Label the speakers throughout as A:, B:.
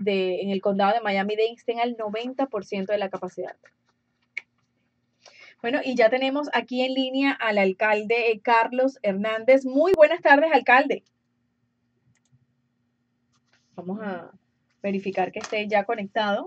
A: en el condado de Miami-Dade estén al 90% de la capacidad. Bueno, y ya tenemos aquí en línea al alcalde Carlos Hernández. Muy buenas tardes, alcalde. Vamos a verificar que esté ya conectado.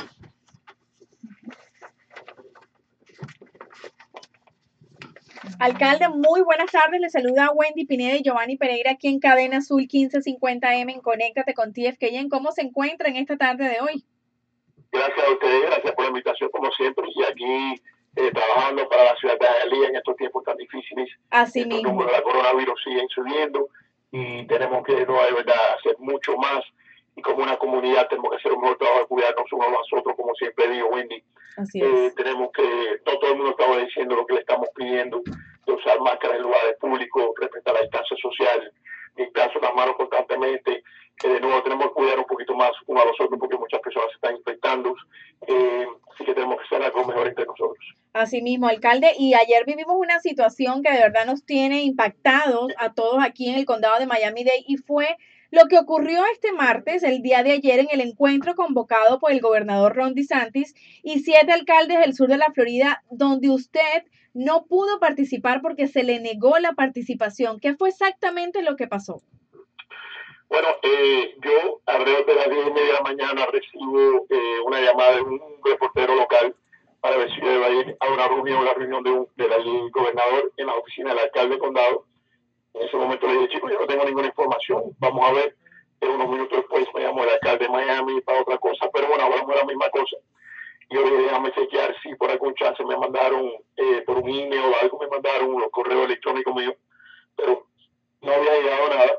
A: Alcalde, muy buenas tardes. Le saluda Wendy Pineda y Giovanni Pereira aquí en Cadena Azul 1550M en Conéctate con TFKN. ¿Cómo se encuentra en esta tarde de hoy?
B: Gracias a ustedes, gracias por la invitación como siempre y aquí trabajando para la ciudad de Hialeah en estos tiempos tan difíciles.
A: Así mismo.
B: Los números de la coronavirus siguen subiendo y tenemos que, no, de verdad, hacer mucho más y como una comunidad tenemos que hacer un mejor trabajo de cuidarnos unos a nosotros, como siempre digo, Wendy.
A: Así es.
B: Tenemos que, todo el mundo está obedeciendo lo que le estamos pidiendo, de usar máscaras en lugares públicos, respetar la distancia social, limpiarse las manos constantemente. De nuevo tenemos que cuidar un poquito más uno a los otros porque muchas personas se están infectando, así que tenemos que hacer algo mejor entre nosotros.
A: Así mismo, alcalde, y ayer vivimos una situación que de verdad nos tiene impactados a todos aquí en el condado de Miami-Dade y fue lo que ocurrió este martes, el día de ayer, en el encuentro convocado por el gobernador Ron DeSantis y 7 alcaldes del sur de la Florida, donde usted no pudo participar porque se le negó la participación. ¿Qué fue exactamente lo que pasó?
B: Bueno, yo alrededor de las 10:30 de la mañana recibo una llamada de un reportero local para ver si yo iba a ir a una reunión del gobernador en la oficina del alcalde del condado. En ese momento le dije, chicos, yo no tengo ninguna información, vamos a ver. Unos minutos después me llamó el alcalde de Miami para otra cosa, pero bueno, hablamos de la misma cosa. Yo le dije, déjame chequear si por algún chance me mandaron por un email o algo, me mandaron los correos electrónicos míos, pero no había llegado nada.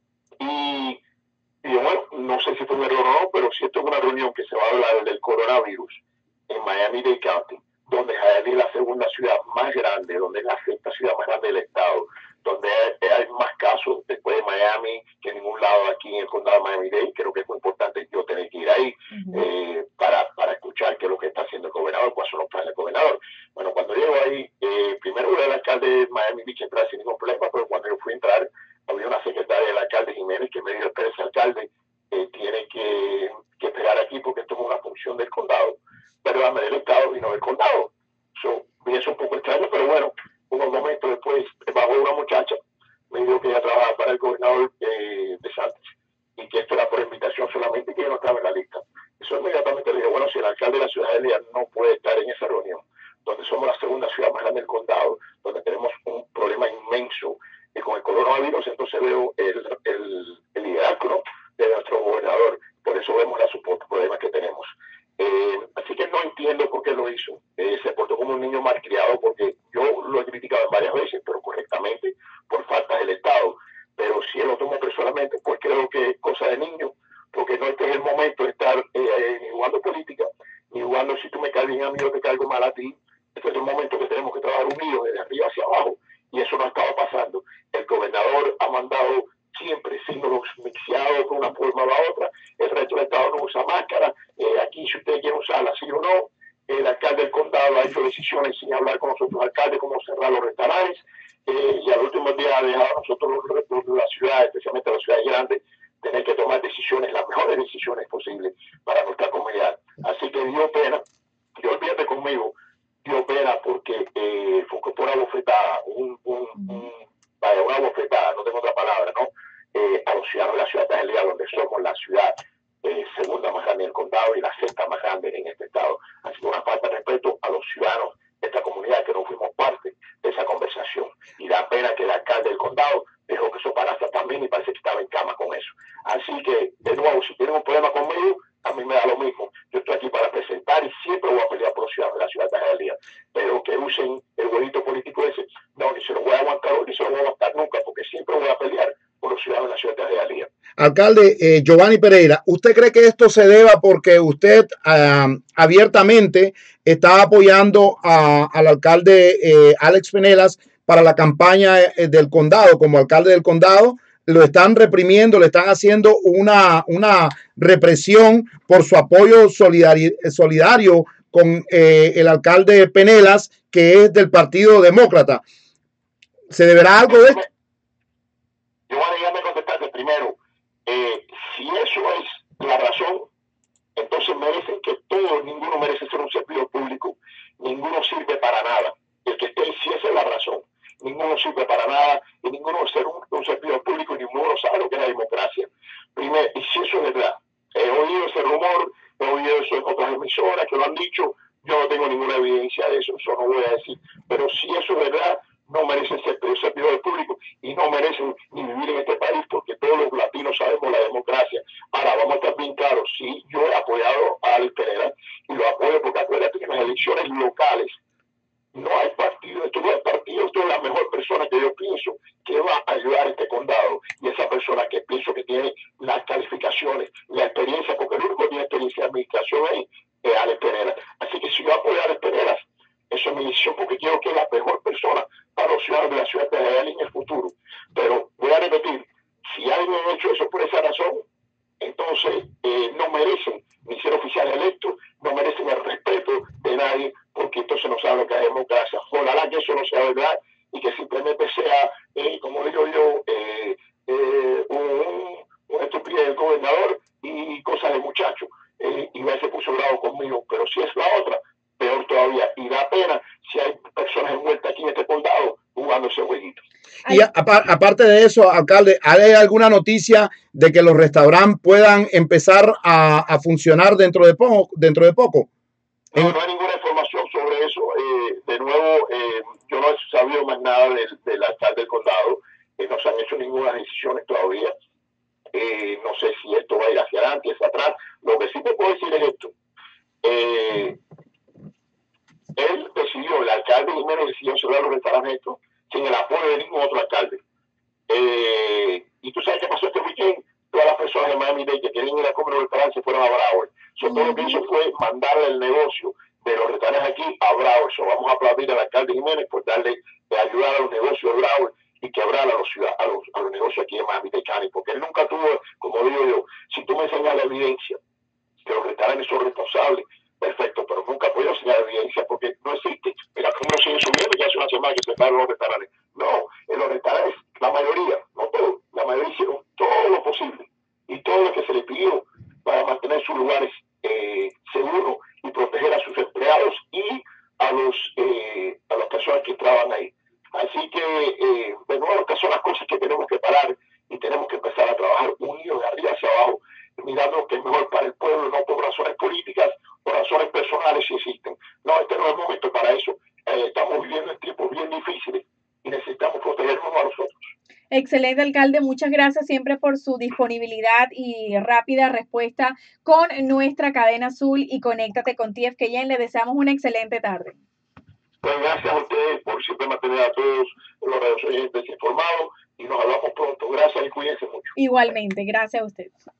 B: Y bueno, no sé si fue un error o no, pero si esto es una reunión que se va a hablar del coronavirus en Miami-Dade County, donde Hialeah es la segunda ciudad más grande, donde es la sexta ciudad más grande del estado, donde hay más casos después de Miami que en ningún lado aquí en el condado de Miami-Dade. Creo que es muy importante yo tener que ir ahí para escuchar qué es lo que está haciendo el gobernador, cuáles son los planes del gobernador. Bueno, cuando llego ahí, primero el alcalde de Miami Beach entrar sin ningún problema, pero cuando yo fui a entrar, había una secretaria del alcalde Jiménez que me dijo, espérese, alcalde, tiene que esperar aquí porque esto es una función del condado, perdóname, del estado y no del condado. Me hizo un poco extraño, pero bueno, unos momentos después bajó una muchacha, me dijo que ella trabajaba para el gobernador DeSantis y que esto era por invitación solamente y que ella no estaba en la lista. Eso inmediatamente le dije, bueno, si el alcalde de la ciudad de Hialeah no puede estar en esa reunión, donde somos la segunda ciudad más grande del condado, donde tenemos un problema inmenso con el coronavirus, entonces veo el liderazgo, ¿no?, de nuestro gobernador. Por eso vemos los problemas que tenemos. Así que no entiendo por qué lo hizo. Se portó como un niño malcriado, porque yo lo he criticado varias veces, pero correctamente, por falta del Estado. Pero si él lo tomó personalmente, pues creo que es cosa de niño, porque no este es el momento de estar ni jugando política, ni jugando si tú me caes bien a mí o te caigo mal a ti. Este es el momento que tenemos que trabajar unidos, desde arriba hacia abajo, y eso no estaba pasando. El gobernador ha mandado siempre signos mixeados de una forma o la otra. El resto del estado no usa máscara. Aquí, si ustedes quieren usarla, sí o no. El alcalde del condado ha hecho decisiones sin hablar con nosotros alcaldes, como cerrar los restaurantes. Y al último día ha dejado a nosotros la ciudad, especialmente las ciudades grandes, tener que tomar decisiones, las mejores decisiones posibles para nuestra comunidad. Así que dio pena. Yo olvídate conmigo. Dio pena porque fue por una bofetada, una bofetada, no tengo otra palabra, ¿no? A los ciudadanos de la ciudad de Hialeah, donde somos la ciudad segunda más grande del condado y la sexta más grande en este estado. Así que una falta de respeto a los ciudadanos de esta comunidad que no fuimos parte de esa conversación. Y da pena que el alcalde del condado dejó que eso parase también y parece que estaba en cama con eso. Así que, de nuevo, si tienen un problema conmigo, a mí me da lo mismo. Yo estoy aquí para presentar y siempre voy a pelear por los ciudadanos de la ciudad de Hialeah. Pero que usen el huevito político ese, no, ni se lo voy a aguantar hoy, ni se lo voy a aguantar nunca, porque siempre voy a pelear por los ciudadanos de la ciudad de Hialeah.
C: Alcalde Giovanni Pereira, ¿usted cree que esto se deba porque usted abiertamente está apoyando al alcalde Alex Penelas para la campaña del condado como alcalde del condado? Lo están reprimiendo, le están haciendo una represión por su apoyo solidario con el alcalde Penelas, que es del Partido Demócrata. ¿Se deberá algo de esto?
B: Yo voy a dejarme contestarte primero. Si eso es la razón, sirve para nada, y ninguno es un servidor público, y ninguno sabe lo que es la democracia. Primero, y si eso es verdad, he oído ese rumor, he oído eso en otras emisoras que lo han dicho, yo no tengo ninguna evidencia de eso, eso no voy a decir, pero si eso es verdad, no merecen ser servidores públicos y no merecen ni vivir en este país, porque todos los latinos sabemos la democracia. Ahora, vamos a estar bien claros, sí, yo he apoyado a Alex Pereira y lo apoyo porque acuérdate que en las elecciones locales no hay partido, esto no es partido, esto es la mejor persona que yo pienso que va a ayudar a este condado, y esa persona que pienso que tiene las calificaciones, la experiencia, porque el único que tiene experiencia de administración es Alex Pereira. Así que si yo apoyo a Alex Pereira, eso es mi decisión, porque quiero que es la mejor persona para los ciudadanos de la ciudad de Hialeah en el futuro. Pero voy a repetir, si alguien ha hecho eso por esa razón, entonces no merecen ni ser oficiales electos, no merecen el respeto de nadie, porque entonces no saben lo que es democracia. Ojalá que eso no sea verdad y que simplemente sea, como digo yo, un estupidez del gobernador y cosas de muchacho. Y ya se puso bravo conmigo, pero si es la otra, peor todavía. Y da pena si hay personas envueltas aquí en este condado jugando ese jueguito.
C: Y aparte de eso, alcalde, ¿hay alguna noticia de que los restaurantes puedan empezar a funcionar dentro de poco?
B: No, no hay ninguna información sobre eso. De nuevo, yo no he sabido más nada del alcalde del condado. No se han hecho ninguna decisión todavía. No sé si esto va a ir hacia adelante, hacia atrás. Lo que sí te puedo decir es esto. Él decidió, el alcalde Jiménez decidió cerrar los restaurantes estos sin el apoyo de ningún otro alcalde. Y tú sabes qué pasó este weekend. Todas las personas de Miami-Dade que querían ir a comer los restaurantes se fueron a Broward. Todo lo que hizo fue mandarle el negocio de los restaurantes aquí a Broward. Vamos a aplaudir al alcalde Jiménez por darle, ayudar a los negocios de Broward y quebrar a los negocios aquí en Miami-Dade County, porque él nunca tuvo, como digo yo, si tú me enseñas la evidencia que los restaurantes son responsables, perfecto, pero nunca puedo enseñar evidencia porque no existe. Mira cómo lo siguen subiendo, ya hace una semana que se pararon los restaurantes. No, en los restaurantes, la mayoría, no todos, la mayoría hicieron todo lo posible y todo lo que se les pidió para mantener sus lugares seguros y proteger a sus empleados y a las personas que trabajan ahí. Así que, de nuevo, estas son las cosas que tenemos que parar y tenemos que empezar a trabajar unidos de arriba hacia abajo, mirando lo que es mejor para el pueblo, no por razones políticas o razones personales si existen. No, este no es el momento para eso. Estamos viviendo en tiempos bien difíciles y necesitamos protegernos a nosotros.
A: Excelente, alcalde. Muchas gracias siempre por su disponibilidad y rápida respuesta con nuestra cadena azul y Conéctate con TFKN. Le deseamos una excelente tarde.
B: Pues gracias a ustedes por siempre mantener a todos los oyentes informados y nos hablamos pronto. Gracias y cuídense mucho.
A: Igualmente, gracias a usted.